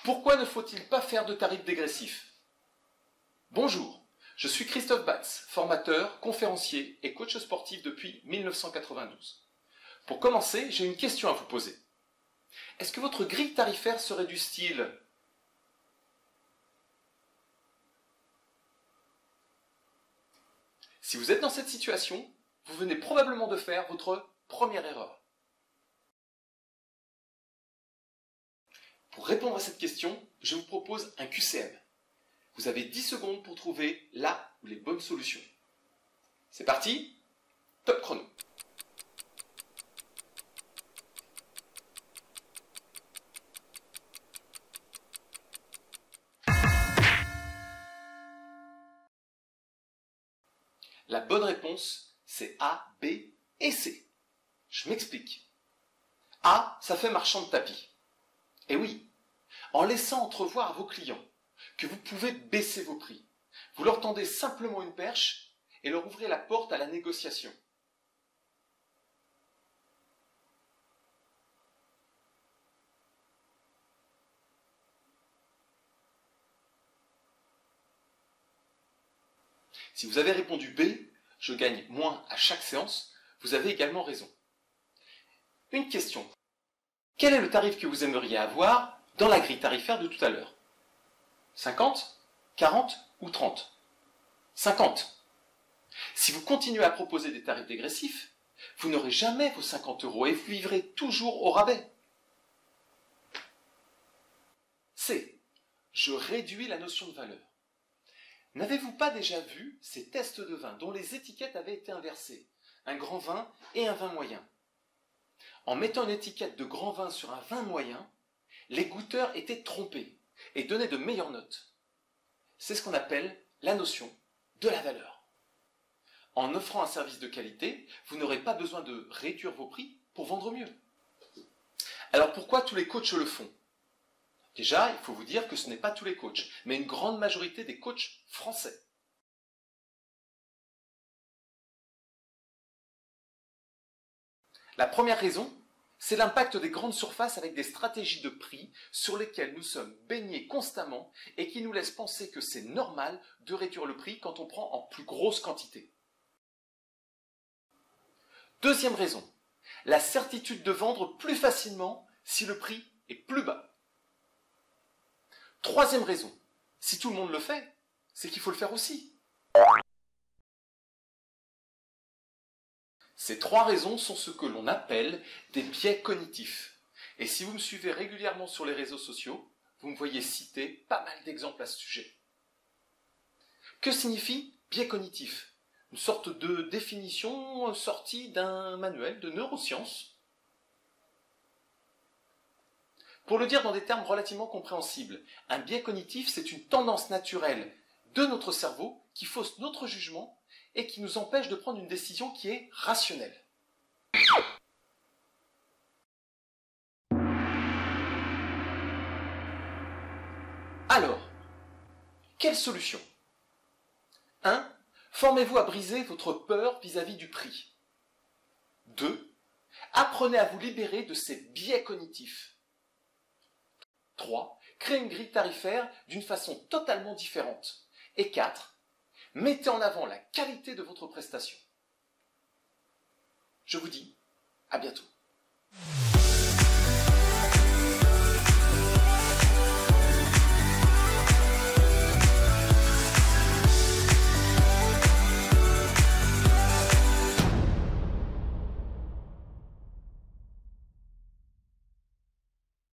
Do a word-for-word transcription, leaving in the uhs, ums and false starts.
Pourquoi ne faut-il pas faire de tarifs dégressifs? Bonjour, je suis Christophe Batz, formateur, conférencier et coach sportif depuis mille neuf cent quatre-vingt-douze. Pour commencer, j'ai une question à vous poser. Est-ce que votre grille tarifaire serait du style Si vous êtes dans cette situation, vous venez probablement de faire votre première erreur. Pour répondre à cette question, je vous propose un Q C M. Vous avez dix secondes pour trouver la ou les bonnes solutions. C'est parti, top chrono. La bonne réponse, c'est A, B et C. Je m'explique. A, ça fait marchand de tapis. Et oui, en laissant entrevoir à vos clients que vous pouvez baisser vos prix, vous leur tendez simplement une perche et leur ouvrez la porte à la négociation. Si vous avez répondu B, je gagne moins à chaque séance, vous avez également raison. Une question. Quel est le tarif que vous aimeriez avoir dans la grille tarifaire de tout à l'heure? cinquante, quarante ou trente? cinquante. Si vous continuez à proposer des tarifs dégressifs, vous n'aurez jamais vos cinquante euros et vous vivrez toujours au rabais. C. Je réduis la notion de valeur. N'avez-vous pas déjà vu ces tests de vin dont les étiquettes avaient été inversées, un grand vin et un vin moyen? En mettant une étiquette de grand vin sur un vin moyen, les goûteurs étaient trompés et donnaient de meilleures notes. C'est ce qu'on appelle la notion de la valeur. En offrant un service de qualité, vous n'aurez pas besoin de réduire vos prix pour vendre mieux. Alors pourquoi tous les coachs le font? Déjà, il faut vous dire que ce n'est pas tous les coachs, mais une grande majorité des coachs français. La première raison, c'est l'impact des grandes surfaces avec des stratégies de prix sur lesquelles nous sommes baignés constamment et qui nous laissent penser que c'est normal de réduire le prix quand on prend en plus grosse quantité. Deuxième raison, la certitude de vendre plus facilement si le prix est plus bas. Troisième raison, si tout le monde le fait, c'est qu'il faut le faire aussi. Ces trois raisons sont ce que l'on appelle des biais cognitifs. Et si vous me suivez régulièrement sur les réseaux sociaux, vous me voyez citer pas mal d'exemples à ce sujet. Que signifie biais cognitif? Une sorte de définition sortie d'un manuel de neurosciences. Pour le dire dans des termes relativement compréhensibles, un biais cognitif, c'est une tendance naturelle de notre cerveau qui fausse notre jugement et qui nous empêche de prendre une décision qui est rationnelle. Alors, quelle solution? un. Formez-vous à briser votre peur vis-à-vis du prix. deux. Apprenez à vous libérer de ces biais cognitifs. trois. Créez une grille tarifaire d'une façon totalement différente. Et quatre. Mettez en avant la qualité de votre prestation. Je vous dis à bientôt.